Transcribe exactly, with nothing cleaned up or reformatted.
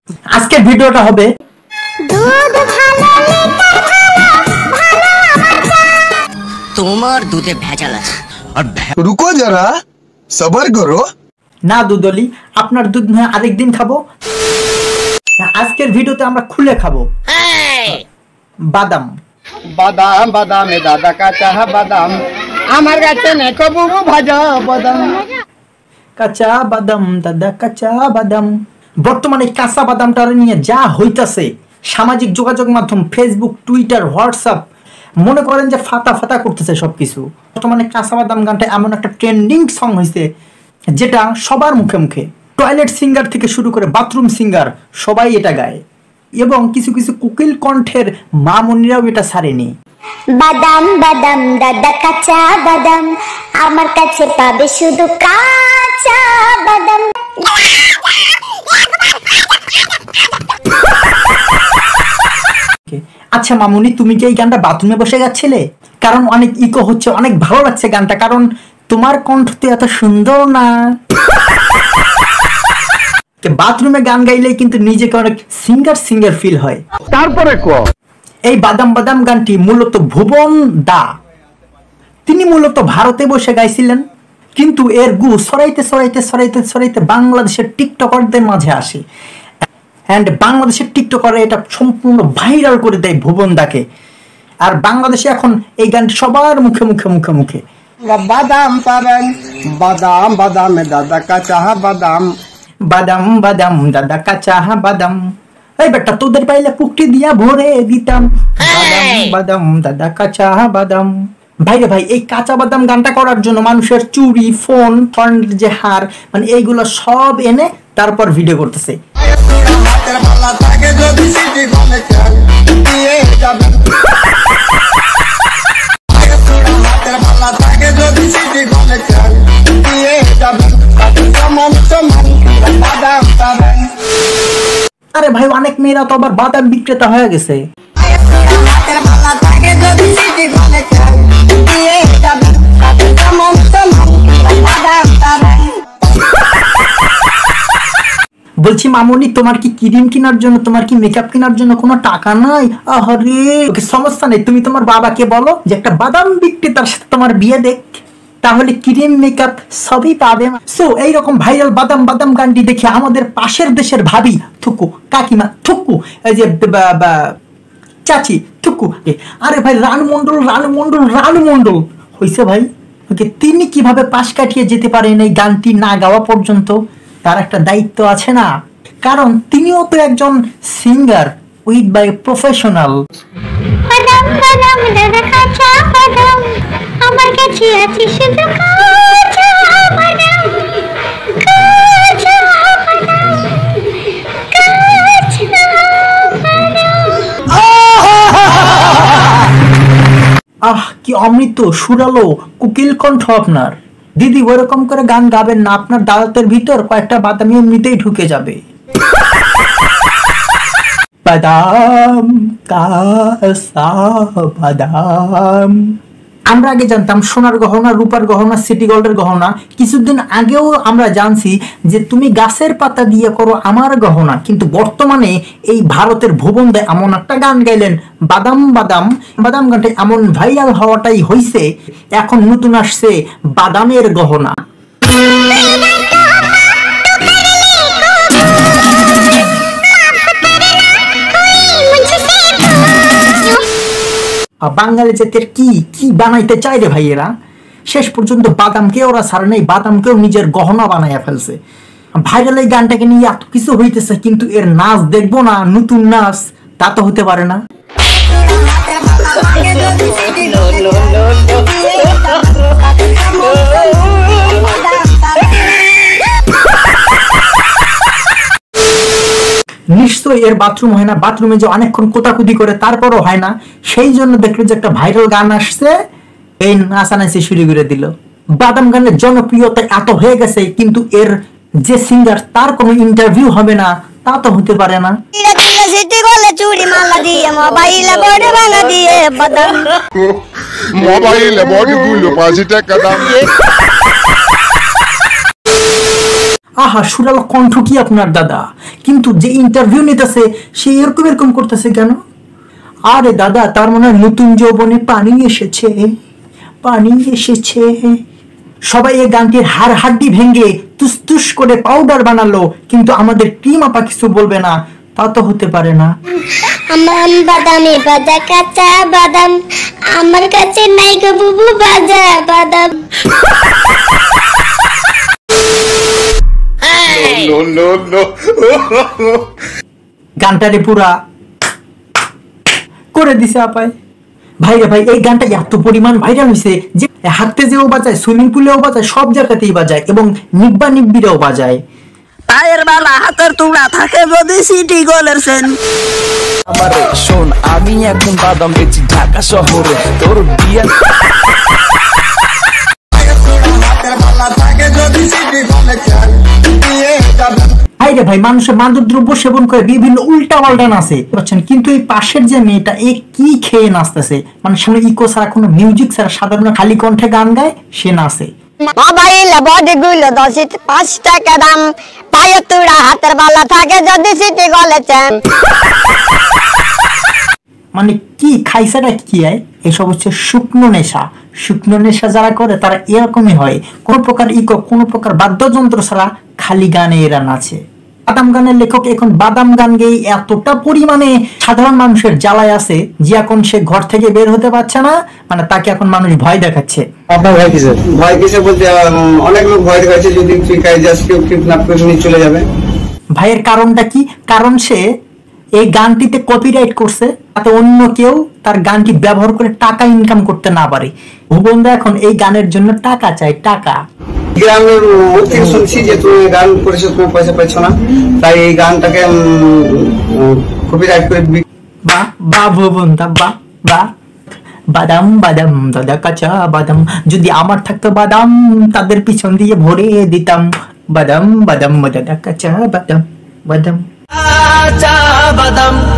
আজকের ভিডিওটা হবে তোমার দুধে ভেজাল আছে। রুকো যারা, সবার করো। না দুধলি, আপনার দুধ নয় আরেকদিন খাবো। আজকের ভিডিওতে আমরা খুলে খাবো বাদাম। বাদাম বাদামে দাদা কাঁচা বাদাম, আমার কাছে নে কবু ভাজা বাদাম। কাঁচা বাদাম দাদা কাঁচা বাদাম। বর্তমানে কাঁচা বাদামটা নিয়ে যা হইতাছে সামাজিক যোগাযোগ মাধ্যম ফেসবুক, টুইটার, হোয়াটসঅ্যাপ, মনে করেন যে ফাতা ফাতা করতেছে সবকিছু। বর্তমানে কাঁচা বাদাম গানটা এমন একটা ট্রেন্ডিং সং হয়েছে যেটা সবার মুখে মুখে, টয়লেট সিঙ্গার থেকে শুরু করে বাথরুম সিঙ্গার সবাই এটা গায়, এবং কিছু কিছু কুকিল কণ্ঠের মা মনিরাও এটা ছাড়েনি। বাদাম বাদাম দাদা কাঁচা বাদাম, আমার কাছে পাবে শুধু কাঁচা বাদাম। আচ্ছা মামুনি, তুমি কি এই গানটা বাথরুমে বসে যাচ্ছিলে? কারণ অনেক ইকো হচ্ছে, অনেক ভালো লাগছে গানটা, কারণ তোমার কণ্ঠ তো এত সুন্দর না। বাথরুমে গান গাইলে কিন্তু নিজেকে অনেক সিঙ্গার সিঙ্গার ফিল হয়। তারপরে এই বাদাম বাদাম গানটি মূলত ভুবন দা, তিনি মূলত ভারতে বসে গাইছিলেন, কিন্তু এর গু সরাইতে সরাইতে সরাইতে সরাইতে বাংলাদেশের টিকটকারদের মাঝে আসে, অ্যান্ড বাংলাদেশের টিকটকারে এটা সম্পূর্ণ ভাইরাল করে দেয় ভুবন দাকে। আর বাংলাদেশে এখন এই গানটি সবার মুখে মুখে মুখে মুখে। বাদাম পাবেন, বাদাম বাদামে দাদা কাঁচা বাদাম, বাদাম বাদাম দাদা কাঁচা বাদাম। এই বেটা তোদের পাইলে পুকটি দিয়া ভরে দিতাম। বাদাম বাদাম দাদা কাঁচা বাদাম। ভাইরে ভাই, এই কাঁচা বাদাম গানটা করার জন্য মানুষের চুড়ি, ফোন, ফন্ড যে হার, মানে এইগুলো সব এনে তারপর ভিডিও করতেছে। আরে ভাই, অনেক মেয়েরা তো আবার বাদাম বিক্রেতা হয়ে গেছে। বলছি মামুনি, তোমার কি ক্রিম কেনার জন্য, তোমার কি মেকআপ কেনার জন্য কোনো টাকা নাই? আরে সমস্যা নেই, তুমি তোমার বাবাকে বলো যে একটা বাদাম বিক্রেতার সাথে তোমার বিয়ে দেখ, তাহলে ক্রিম মেকআপ সবই পাবে। সো এইরকম ভাইরাল বাদাম বাদাম গানটি দেখে আমাদের পাশের দেশের ভাবি থুকু, কাকিমা থুকু, এই যে চাচি থুকু, আরে ভাই রানু মন্ডল রানু মন্ডল রানু মন্ডল হয়েছে ভাই। ওকে, তিনি কিভাবে পাশ কাটিয়ে যেতে পারেন এই গানটি না গাওয়া পর্যন্ত? তার একটা দায়িত্ব আছে না, কারণ তিনিও তো একজন সিঙ্গার উইথ বাই প্রফেশনাল। বাদাম বাদাম দাদা কাঁচা বাদাম, আমার কাছে আছে শুধু কাঁচা বাদাম, কাঁচা বাদাম, কাঁচা বাদাম। আহ কি অমৃত সুরালো কুকিল কণ্ঠ আপনার। দিদি ওরকম করে গান গাবেন না, আপনার দাঁতের ভিতর কয়েকটা বাদামি এমনিতেই ঢুকে যাবে। বাদাম কাঁচা বাদাম। আমরা আগে জানতাম সোনার গহনা, রূপার গহনা, সিটি গোল্ডের গহনা। কিছুদিন আগেও আমরা জানছি যে তুমি গাছের পাতা দিয়ে করো আমার গহনা, কিন্তু বর্তমানে এই ভারতের ভুবন দা এমন একটা গান গাইলেন বাদাম বাদাম। বাদাম গানটা এমন ভাইরাল হওয়াটাই হইছে, এখন নতুন আসছে বাদামের গহনা। বাঙালি জাতের কি কি বানাইতে চাই রে ভাইয়েরা, শেষ পর্যন্ত বাদামকে ওরা ছাড়ে নাই, বাদামকেও নিজের গহনা বানাইয়া ফেলছে। ভাইরাল এই গানটাকে নিয়ে এত কিছু হইতেছে, কিন্তু এর নাচ দেখবো না, নতুন নাচ, তা তো হতে পারে না। নিশ্চয়ই এর বাথরুম হয় না, বাথরুমে যে অনেকক্ষণ কোতাকুতি করে তারপরও হয় না, সেই জন্য দেখলো যে একটা ভাইরাল গান আসছে, এই নাচানাচি শুরু করে দিল। বাদাম গানের জনপ্রিয়তা এত হয়ে গেছে, কিন্তু এর যে সিঙ্গার তার কোনো ইন্টারভিউ হবে না, তা তো হতে পারে না। আহা সুরাল কণ্ঠ কি আপনার দাদা, কিন্তু যে ইন্টারভিউ নিতেছে সে এরকম এরকম করতেছে কেন? আরে দাদা তার মনে হয় নতুন যৌবনে পানি এসেছে, পানি এসেছে। সবাই এই গানটির হাড় হাড্ডি ভেঙে তুস তুস করে পাউডার বানালো, কিন্তু আমাদের ক্রিম আপা কিছু বলবে না, তা তো হতে পারে না। আমার বাদামে ভাজা কাঁচা বাদাম, আমার কাছে নাই গো বুবু ভাজা বাদাম। গানটারে পুরা করে দিছে আপায়। ভাইরে ভাই এই গানটা এত পরিমাণ ভাইরাল হয়েছে যে হাঁটতে যেও বাজায়, সুইমিং পুলেও বাজায়, সব জায়গাতেই বাজায় এবং নিব্বা নিব্বিরাও বাজায়। পায়ের বালা হাতের টুকরা থাকে যদি সিটি গোলের সেন। আমারে শোন, আমি এখন বাদাম বেচি ঢাকা শহরে, তোর বিয়া ভাইরে ভাই মানুষের মাদক দ্রব্য সেবন করে বিভিন্ন উল্টা পাল্টা নাচে বুঝছেন, কিন্তু এই পাশের যে মেয়েটা এ কি খেয়ে নাচতেছে, মানে সামনে ইকো ছাড়া কোনো মিউজিক ছাড়া সাধারণ খালি কণ্ঠে গান গায়, সে নাচে। মোবাইল বডি গুলো দশ পাঁচ টাকা দাম, পায়ের তুড়া হাতের বালা থাকে যদি সিটি গলেছেন। মানে কি খাইছাটা কি হয়, এসব হচ্ছে শুকনো নেশা। শুকনো নেশা যারা করে তারা এরকমই হয়, কোন প্রকার ইকো কোন প্রকার বাদ্যযন্ত্র ছাড়া খালি গানে এরা নাচে। বাদাম গানের লেখক এখন বাদাম গান গেয়ে এতটা পরিমাণে সাধারণ মানুষের জ্বালায় আছে যে এখন সে ঘর থেকে বের হতে পারছে না, মানে তাকে এখন মানুষ ভয় দেখাচ্ছে। আপনার ভয় কিসের? ভয় কিসের বলতে অনেক লোক ভয় দেখাচ্ছে যদি কিডন্যাপ করে নিয়ে চলে যাবে। ভাইয়ের কারণটা কি? কারণ সে এই গানটিতে কপিরাইট করছে, তাতে অন্য কেউ তার গানটি ব্যবহার করে টাকা ইনকাম করতে না পারে। ভুবনদা এখন এই গানের জন্য টাকা চাই, টাকা। গ্রামের ওর থেকে শুনছি যে তুমি গান করেছো, তুমি পয়সা পাইছ না, তাই এই গানটাকে কপিরাইট করে। বা বা ভুবনদা বা বা বাদাম বাদাম দাদা কাঁচা বাদাম, যদি আমার থাকতো বাদাম তাদের পিছন দিয়ে ভরে দিতাম। বাদাম বাদাম দাদা কাঁচা বাদাম বাদাম কাঁচা বাদাম